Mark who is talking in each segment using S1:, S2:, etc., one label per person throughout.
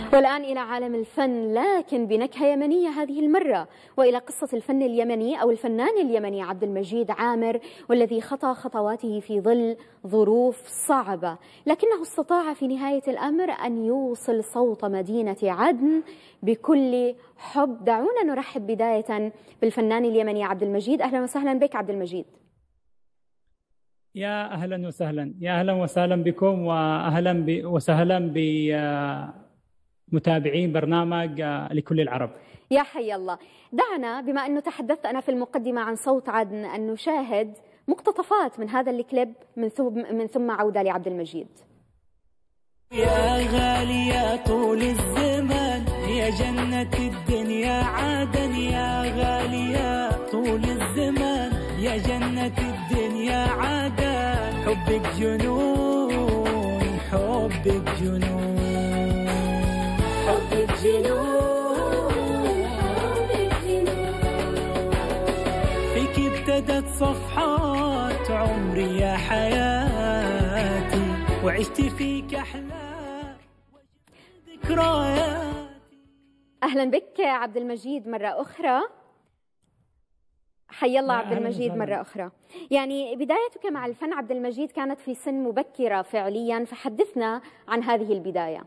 S1: والآن إلى عالم الفن، لكن بنكهة يمنية هذه المرة، وإلى قصة الفن اليمني أو الفنان اليمني عبد المجيد عامر، والذي خطى خطواته في ظل ظروف صعبة، لكنه استطاع في نهاية الأمر أن يوصل صوت مدينة عدن بكل حب. دعونا نرحب بداية بالفنان اليمني عبد المجيد. أهلا وسهلا بك عبد المجيد.
S2: يا أهلا وسهلا، يا أهلا وسهلا بكم، وأهلا وسهلا بمتابعين برنامج لكل العرب.
S1: يا حي الله. دعنا بما أنه تحدثت أنا في المقدمة عن صوت عدن أن نشاهد مقتطفات من هذا الكليب من ثم عودة لعبد المجيد.
S3: يا غالية طول الزمان، يا جنة الدنيا عدن، يا غالية طول الزمان، يا جنة الدنيا عدن. حبك جنون، حبك جنون، حبك جنون، حبك جنون. فيك ابتدت صفحات عمري يا حياتي، وعشت فيك أحلام ذكرياتي.
S1: أهلا بك عبد المجيد مرة أخرى. حي الله عبد المجيد مرة أخرى. يعني بدايتك مع الفن عبد المجيد كانت في سن مبكرة فعليا، فحدثنا عن هذه البداية.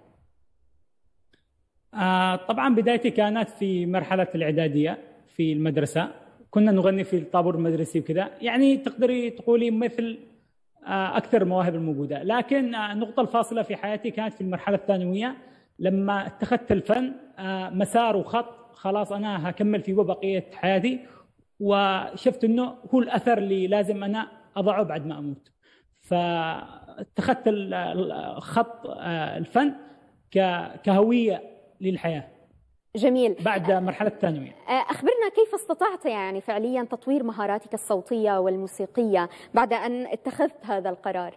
S2: طبعا بدايتي كانت في مرحلة الإعدادية في المدرسة، كنا نغني في الطابور المدرسي وكذا، يعني تقدري تقولي مثل أكثر المواهب الموجودة. لكن النقطة الفاصلة في حياتي كانت في المرحلة الثانوية، لما اتخذت الفن مسار وخط، خلاص أنا هكمل فيه بقية حياتي، وشفت أنه هو الأثر اللي لازم أنا أضعه بعد ما أموت. فاتخذت خط الفن كهوية للحياة.
S1: جميل.
S2: بعد مرحلة الثانوية
S1: أخبرنا كيف استطعت يعني فعليا تطوير مهاراتك الصوتية والموسيقية بعد أن اتخذت هذا القرار؟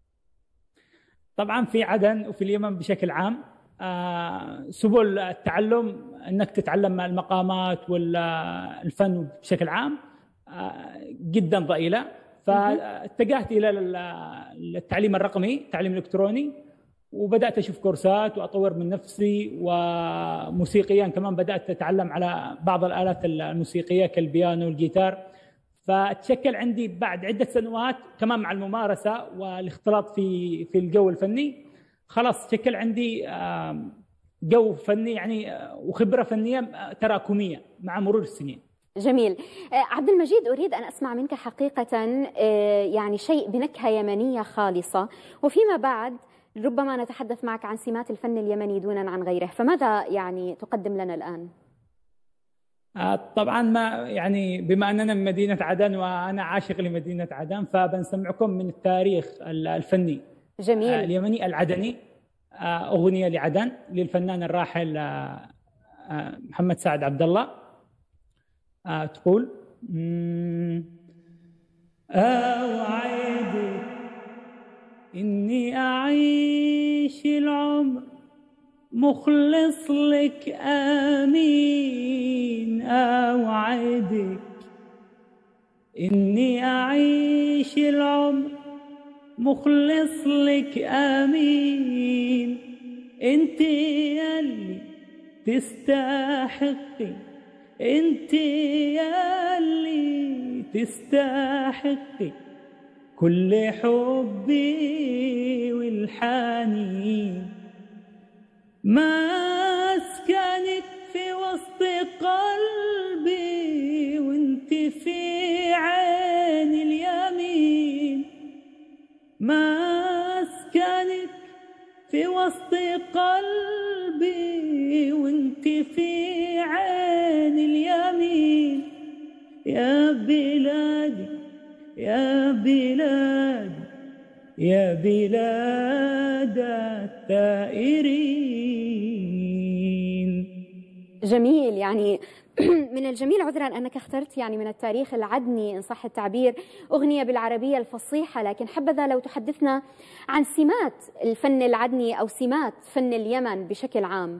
S2: طبعا في عدن وفي اليمن بشكل عام سبل التعلم أنك تتعلم المقامات والفن بشكل عام جدا ضئيلة، فاتجهت إلى التعليم الرقمي، التعليم الإلكتروني، وبدأت أشوف كورسات وأطور من نفسي، وموسيقيا كمان بدأت أتعلم على بعض الآلات الموسيقية كالبيانو والجيتار. فتشكل عندي بعد عدة سنوات كمان مع الممارسة والاختلاط في الجو الفني، خلاص تشكل عندي جو فني يعني وخبرة فنية تراكمية مع مرور السنين.
S1: جميل. عبد المجيد، أريد أن أسمع منك حقيقة يعني شيء بنكهة يمنية خالصة، وفيما بعد ربما نتحدث معك عن سمات الفن اليمني دونا عن غيره، فماذا يعني تقدم لنا الآن؟
S2: طبعا ما يعني بما أننا من مدينة عدن وأنا عاشق لمدينة عدن، فبنسمعكم من التاريخ الفني
S1: جميل.
S2: اليمني العدني أغنية لعدن للفنان الراحل محمد سعد عبد الله. تقول أوعدك إني أعيش العمر مخلص لك آمين، أوعدك إني أعيش العمر مخلص لك آمين. أنت يلي تستحقي، أنت يلي تستحقي كل حبي والحنين. مسكنك في وسط قلبي، وانت في عين اليمين. مسكنك في وسط قلبي، وانت في عين اليمين. يا بلادي يا بلاد، يا بلاد التائرين.
S1: جميل. يعني من الجميل عذرا أنك اخترت يعني من التاريخ العدني إن صح التعبير أغنية بالعربية الفصيحة، لكن حبذا لو تحدثنا عن سمات الفن العدني أو سمات فن اليمن بشكل عام.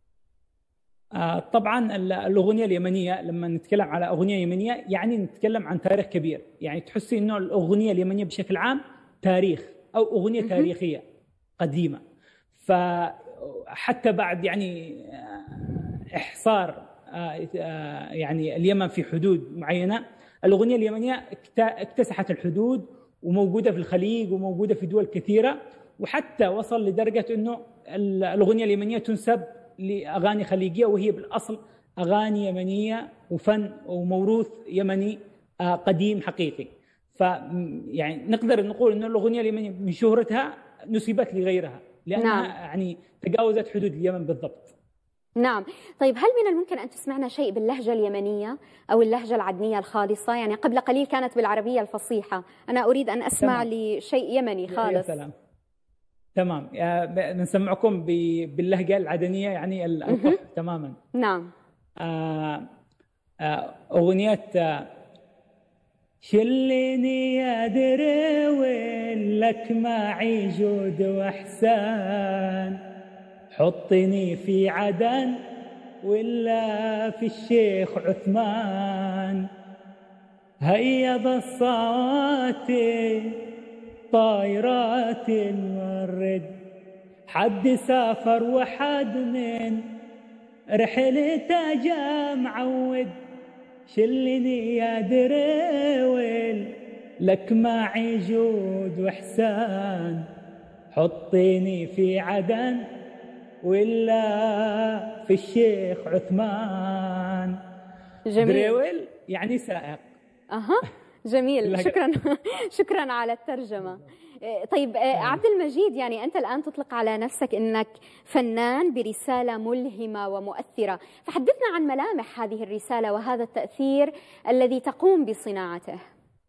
S2: طبعا الأغنية اليمنية، لما نتكلم على أغنية يمنية يعني نتكلم عن تاريخ كبير، يعني تحسي إنه الأغنية اليمنية بشكل عام تاريخ أو أغنية تاريخية قديمة. حتى بعد يعني إحصار يعني اليمن في حدود معينة، الأغنية اليمنية اكتسحت الحدود وموجودة في الخليج وموجودة في دول كثيرة، وحتى وصل لدرجة أنه الأغنية اليمنية تنسب لأغاني خليجية وهي بالأصل أغاني يمنية وفن وموروث يمني قديم حقيقي. يعني نقدر نقول أن الأغنية اليمنية من شهرتها نسبت لغيرها لأنها يعني تجاوزت حدود اليمن بالضبط.
S1: نعم. طيب هل من الممكن أن تسمعنا شيء باللهجة اليمنية أو اللهجة العدنية الخالصة؟ يعني قبل قليل كانت بالعربية الفصيحة، أنا أريد أن أسمع لشيء يمني خالص. يا سلام.
S2: تمام، نسمعكم باللهجة العدنية يعني القح تماما.
S1: نعم.
S2: أغنية شلني يا دروي لك معي جود وإحسان، حطني في عدن ولا في الشيخ عثمان، هيا بالصوت طايرات الورد، حد سافر وحد من رحلته جا معود، شلني يا درويل لك معي جود وإحسان، حطيني في عدن ولا في الشيخ عثمان.
S1: جميل.
S2: درويل يعني سائق.
S1: جميل. شكرا على الترجمة. طيب عبد المجيد، يعني أنت الآن تطلق على نفسك أنك فنان برسالة ملهمة ومؤثرة، فحدثنا عن ملامح هذه الرسالة وهذا التأثير الذي تقوم بصناعته.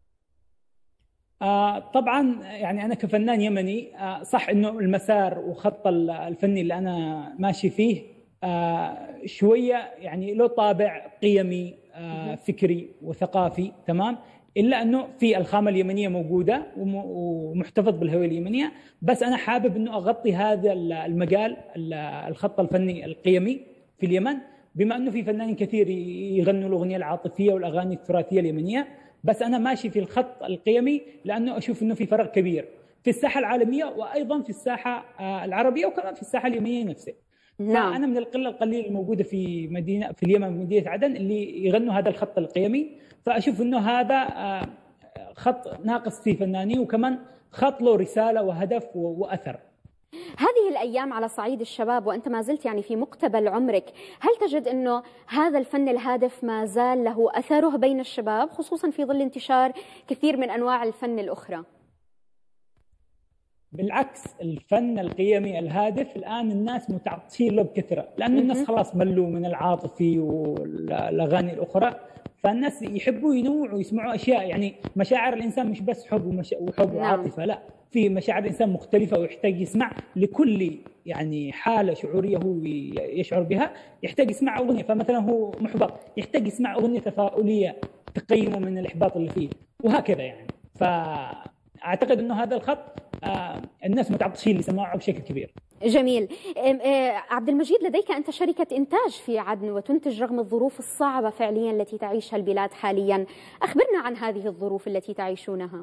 S2: طبعا يعني أنا كفنان يمني صح أنه المسار وخط الفني اللي أنا ماشي فيه شوية يعني له طابع قيمي فكري وثقافي، تمام، إلا أنه في الخامة اليمنية موجودة ومحتفظ بالهوية اليمنية، بس أنا حابب أنه أغطي هذا المجال الخط الفني القيمي في اليمن، بما أنه في فنانين كثير يغنوا الأغنية العاطفية والأغاني التراثية اليمنية، بس أنا ماشي في الخط القيمي لأنه أشوف أنه في فرق كبير في الساحة العالمية وأيضا في الساحة العربية وكمان في الساحة اليمنية نفسها.
S1: نعم.
S2: أنا من القلة القليلة الموجودة في اليمن مدينة عدن اللي يغنوا هذا الخط القيمي، فأشوف أنه هذا خط ناقص في فنانين وكمان خط له رسالة وهدف وأثر.
S1: هذه الأيام على صعيد الشباب وأنت ما زلت يعني في مقتبل عمرك، هل تجد أنه هذا الفن الهادف ما زال له أثره بين الشباب خصوصا في ظل انتشار كثير من أنواع الفن الأخرى؟
S2: بالعكس، الفن القيمي الهادف الآن الناس متعطشين له بكثرة، لأن الناس خلاص ملوا من العاطفي والأغاني الأخرى، فالناس يحبوا ينوعوا ويسمعوا أشياء، يعني مشاعر الإنسان مش بس حب وحب وعاطفة، لا، في مشاعر الإنسان مختلفة ويحتاج يسمع لكل يعني حالة شعورية هو يشعر بها، يحتاج يسمع أغنية، فمثلا هو محبط يحتاج يسمع أغنية تفاؤلية تقيمه من الإحباط اللي فيه وهكذا يعني. فأعتقد أنه هذا الخط الناس متعطشين لسماعه بشكل كبير.
S1: جميل. عبد المجيد، لديك أنت شركة إنتاج في عدن وتنتج رغم الظروف الصعبة فعليا التي تعيشها البلاد حاليا، أخبرنا عن هذه الظروف التي تعيشونها.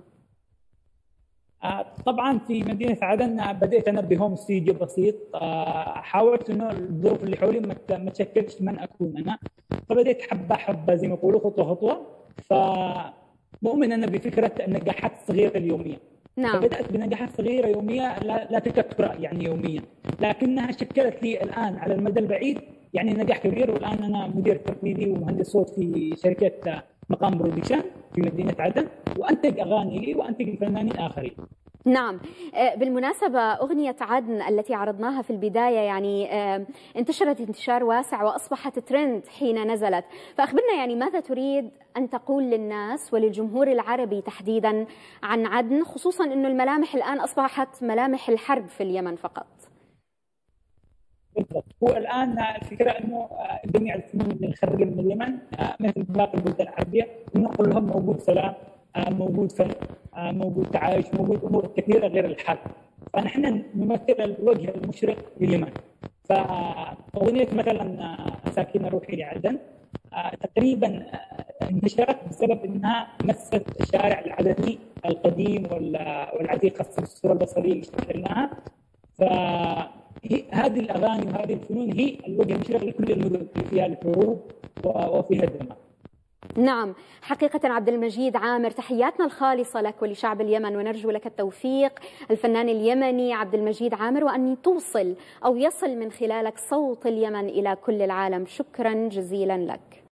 S2: طبعا في مدينة عدن بدأت أنا بهوم استوديو بسيط، حاولت أنه الظروف اللي حولي ما تشكلش من أكون أنا، فبدأت حبة حبة زي ما يقولوا خطوة خطوة، فمؤمن أنا بفكرة النجاحات الصغيرة اليومية.
S1: نعم.
S2: فبدأت بنجاحات صغيرة يومية لا تكرر يعني يوميا، لكنها شكلت لي الآن على المدى البعيد يعني نجاح كبير، والآن أنا مدير تنفيذي ومهندس صوت في شركة مقام برودكشن في مدينة عدن، وأنتج أغاني لي وأنتج لفنانين آخرين.
S1: نعم. بالمناسبة أغنية عدن التي عرضناها في البداية يعني انتشرت انتشار واسع وأصبحت ترند حين نزلت، فأخبرنا يعني ماذا تريد أن تقول للناس وللجمهور العربي تحديدا عن عدن، خصوصا أنه الملامح الآن أصبحت ملامح الحرب في اليمن فقط.
S2: بالضبط، هو الآن الفكرة أنه جميع الفنون الخارجة من اليمن مثل باقي البلدان العربية أنه كلهم موجود سلام، موجود فن، موجود تعايش، موجود أمور كثيرة غير الحرب، فنحن نمثل الوجه المشرق لليمن. فأغنية مثلا ساكنة روحي لعدن تقريبا انتشرت بسبب أنها مست الشارع العدني القديم والعتيق، خاصة الصورة البصرية اللي اشتغلناها، هذه الاغاني وهذه الفنون هي الوجه المشرق لكل المدن اللي فيها الحروب وفيها الدماء.
S1: نعم، حقيقة عبد المجيد عامر، تحياتنا الخالصة لك ولشعب اليمن، ونرجو لك التوفيق الفنان اليمني عبد المجيد عامر، وأن توصل أو يصل من خلالك صوت اليمن إلى كل العالم. شكرا جزيلا لك.